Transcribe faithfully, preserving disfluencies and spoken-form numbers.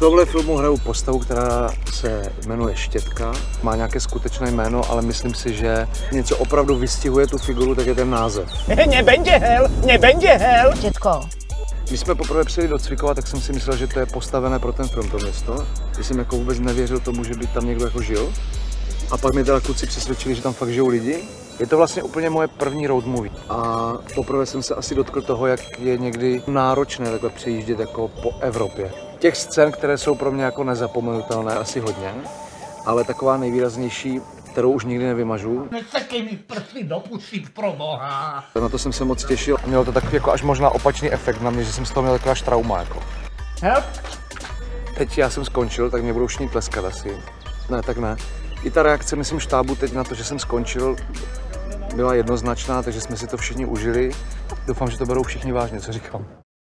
tomhle filmu hraju postavu, která se jmenuje Štětka. Má nějaké skutečné jméno, ale myslím si, že něco opravdu vystihuje tu figuru, tak je ten název. Nebenže hel, nebenže hel. Štětko. Když jsme poprvé přijeli do Cvikova, tak jsem si myslel, že to je postavené pro ten film, to město. Když jsem jako vůbec nevěřil tomu, že by tam někdo jako žil. A pak mě teda kluci přesvědčili, že tam fakt žijou lidi. Je to vlastně úplně moje první road movie. A poprvé jsem se asi dotkl toho, jak je někdy náročné takhle přejíždět jako po Evropě. Těch scén, které jsou pro mě jako nezapomenutelné, asi hodně, ale taková nejvýraznější, kterou už nikdy nevymažu. Nesekej mi prsty do pusy, pro boha. Na to jsem se moc těšil. Mělo to takový jako až možná opačný efekt na mě, že jsem z toho měl taková až trauma jako. Help. Teď já jsem skončil, tak mě budou všichni tleskat asi. Ne, tak ne. I ta reakce, myslím, štábu teď na to, že jsem skončil, byla jednoznačná, takže jsme si to všichni užili. Doufám, že to berou všichni vážně, co říkám.